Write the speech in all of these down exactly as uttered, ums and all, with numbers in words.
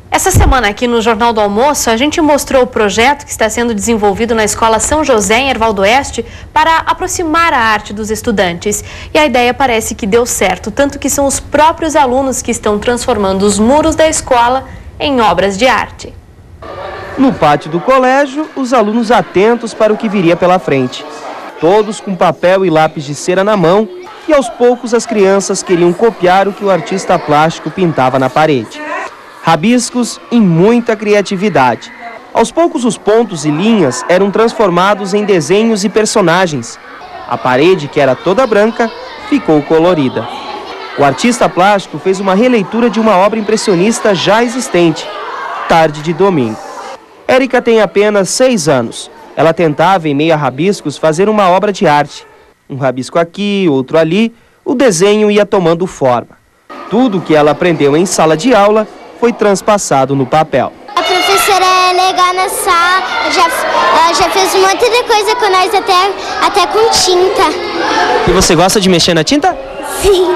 Essa semana aqui no Jornal do Almoço, a gente mostrou o projeto que está sendo desenvolvido na Escola São José, em Erval do Oeste, para aproximar a arte dos estudantes. E a ideia parece que deu certo, tanto que são os próprios alunos que estão transformando os muros da escola em obras de arte. No pátio do colégio, os alunos atentos para o que viria pela frente. Todos com papel e lápis de cera na mão, e aos poucos as crianças queriam copiar o que o artista plástico pintava na parede. Rabiscos e muita criatividade. Aos poucos os pontos e linhas eram transformados em desenhos e personagens. A parede, que era toda branca, ficou colorida. O artista plástico fez uma releitura de uma obra impressionista já existente, Tarde de Domingo. Érica tem apenas seis anos. Ela tentava, em meio a rabiscos, fazer uma obra de arte. Um rabisco aqui, outro ali, o desenho ia tomando forma. Tudo que ela aprendeu em sala de aula foi transpassado no papel. A professora é legal na sala, já, ela já fez um monte de coisa com nós, até, até com tinta. E você gosta de mexer na tinta? Sim.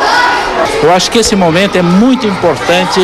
Eu acho que esse momento é muito importante,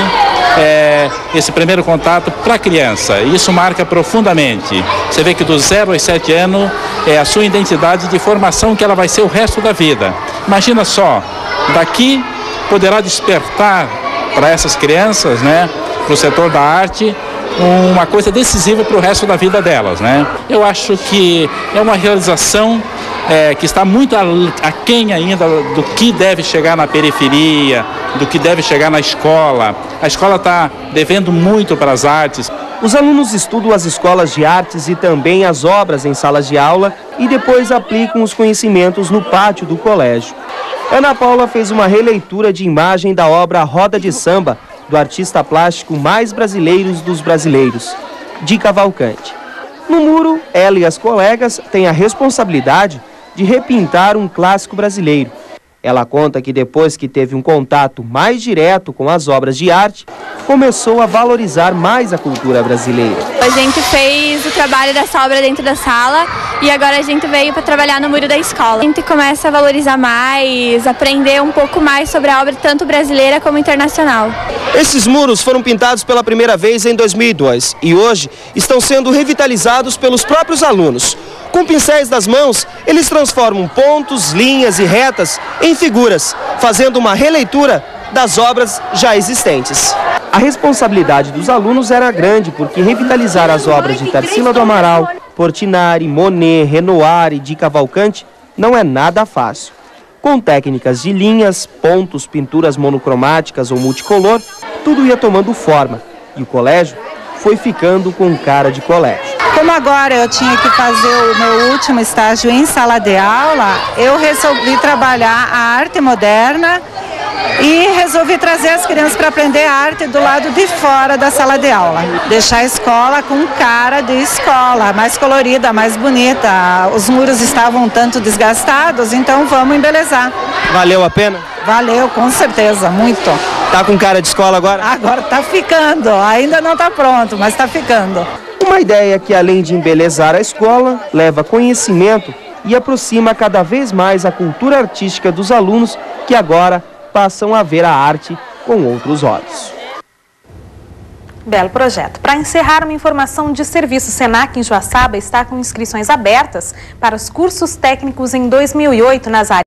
é, esse primeiro contato para a criança. Isso marca profundamente. Você vê que do zero aos sete anos é a sua identidade de formação que ela vai ser o resto da vida. Imagina só, daqui poderá despertar para essas crianças, né, para o setor da arte, uma coisa decisiva para o resto da vida delas, né? Eu acho que é uma realização é, que está muito aquém ainda do que deve chegar na periferia, do que deve chegar na escola. A escola está devendo muito para as artes. Os alunos estudam as escolas de artes e também as obras em salas de aula e depois aplicam os conhecimentos no pátio do colégio. Ana Paula fez uma releitura de imagem da obra Roda de Samba, do artista plástico mais brasileiro dos brasileiros, Di Cavalcante. No muro, ela e as colegas têm a responsabilidade de repintar um clássico brasileiro. Ela conta que depois que teve um contato mais direto com as obras de arte, começou a valorizar mais a cultura brasileira. A gente fez o trabalho dessa obra dentro da sala e agora a gente veio para trabalhar no muro da escola. A gente começa a valorizar mais, aprender um pouco mais sobre a obra tanto brasileira como internacional. Esses muros foram pintados pela primeira vez em dois mil e dois e hoje estão sendo revitalizados pelos próprios alunos. Com pincéis das mãos, eles transformam pontos, linhas e retas em figuras, fazendo uma releitura das obras já existentes. A responsabilidade dos alunos era grande, porque revitalizar as obras de Tarsila do Amaral, Portinari, Monet, Renoir e Di Cavalcante não é nada fácil. Com técnicas de linhas, pontos, pinturas monocromáticas ou multicolor, tudo ia tomando forma e o colégio foi ficando com cara de colégio. Como agora eu tinha que fazer o meu último estágio em sala de aula, eu resolvi trabalhar a arte moderna e resolvi trazer as crianças para aprender arte do lado de fora da sala de aula. Deixar a escola com cara de escola, mais colorida, mais bonita. Os muros estavam um tanto desgastados, então vamos embelezar. Valeu a pena? Valeu, com certeza, muito. Tá com cara de escola agora? Agora tá ficando, ainda não tá pronto, mas tá ficando. Uma ideia que, além de embelezar a escola, leva conhecimento e aproxima cada vez mais a cultura artística dos alunos que agora passam a ver a arte com outros olhos. Belo projeto. Para encerrar, uma informação de serviço: Senac em Joaçaba está com inscrições abertas para os cursos técnicos em dois mil e oito nas áreas